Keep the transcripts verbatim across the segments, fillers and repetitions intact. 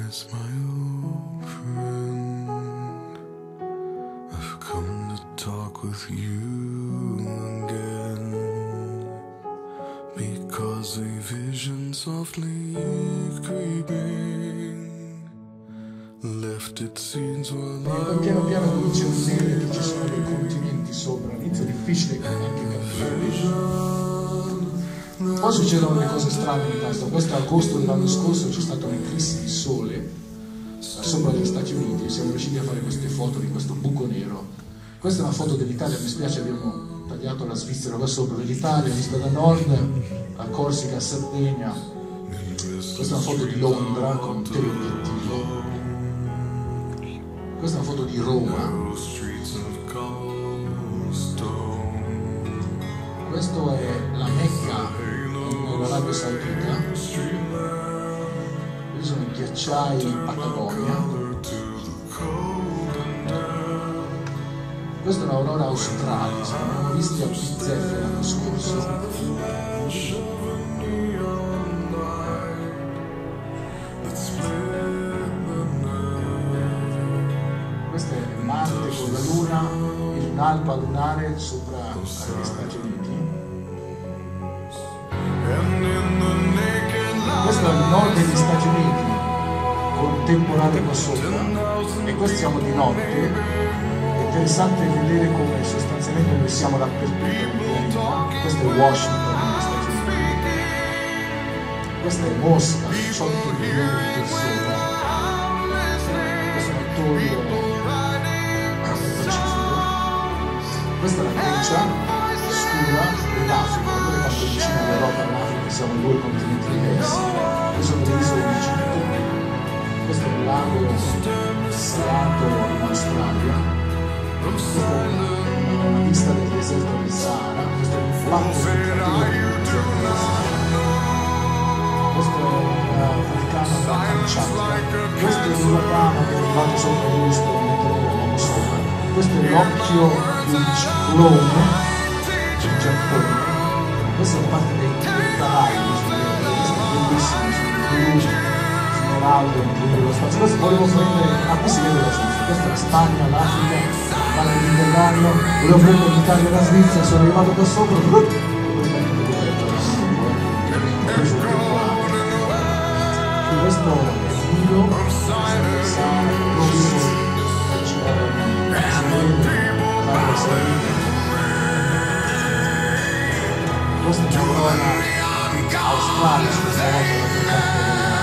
miss my old friend. I've come to talk with you again, because a vision softly creeping left its seeds while I piano piano cominci a vedere che ci sono dei continenti sopra, all'inizio è difficile anche capire. Poi succedono le cose strane di questo. Questo agosto dell'anno scorso c'è stata un'eclissi di sole sopra gli Stati Uniti e siamo riusciti a fare queste foto di questo buco nero. Questa è una foto dell'Italia, mi spiace abbiamo tagliato la Svizzera qua sopra, dell'Italia vista da nord, la Corsica, la Sardegna. Questa è una foto di Londra con un teleobiettivo. Questa è una foto di Roma. Questo è la Mecca nell'Arabia Saudita. Questi sono i ghiacciai in Patagonia. Questa è un'aurora australe, ne abbiamo visti a Pizzeffe l'anno scorso. Questa è Marte con la Luna in un'alba lunare sopra gli Stati Uniti. Questo è il nord degli Stati Uniti con temporale qua sopra e questo siamo di notte. È interessante vedere come sostanzialmente noi siamo dappertutto nel pianeta. Questo è Washington negli Stati Uniti, questa è Mosca, diciotto milioni di persone, questo è un attorio nel Pacifico, questa è la Grecia scura dell'Africa, vedete quanto è vicino all'Europa e all'Africa, siamo in due continenti diversi. Queste sono le isole di Egitto, questo è un lago salato in Australia, questa è una vista del deserto del Sahara, questo è un fatto del deserto del Sahara, questo è un vulcano della Kamchatka, questo è l'uragano che è arrivato sopra Houston mentre noi eravamo sopra, questo è l'occhio di un ciclone in Giappone, questa è parte dei Caraibi, questi bellissimi, sono blu, smeraldo, incredibile lo spazio. Questo volevo prendere, ah qui si vede la Svizzera, questa è la Spagna, l'Africa, il Mediterraneo, volevo prendere l'Italia e la Svizzera, sono arrivato qua sopra, completamente coperto da fuoco, ho preso il temporale. Questo è il Nilo, questo è il Sahara, il rosso, il girare si vede, la salita. Questa è una zona australe, su questa volta la parte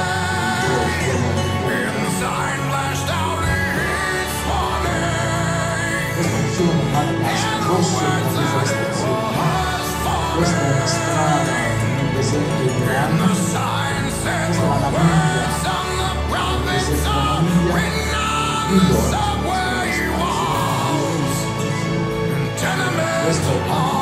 questo è un fiume del Madagascar, rosso con deforestazione, questa è una strada nel deserto indiano, questa è la Namibia, nel deserto della Namibia, New York, questo è il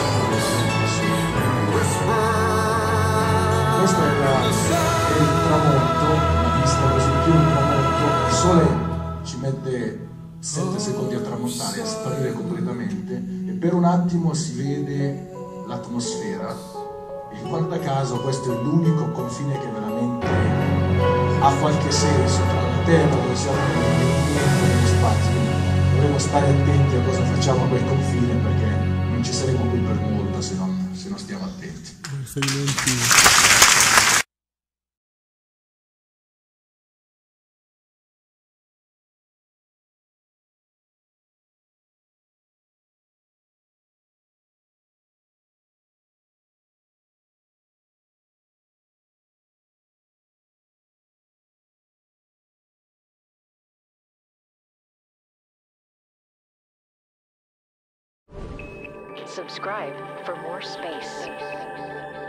questo è, la, è il tramonto, una vista così più il tramonto, il sole ci mette sette secondi a tramontare, a sparire completamente e per un attimo si vede l'atmosfera e guarda caso questo è l'unico confine che veramente ha qualche senso tra la Terra dove siamo nello spazio. Dovremmo stare attenti a cosa facciamo a quel confine perché non ci saremo qui per molto se non, se non stiamo attenti. Subscribe for more space.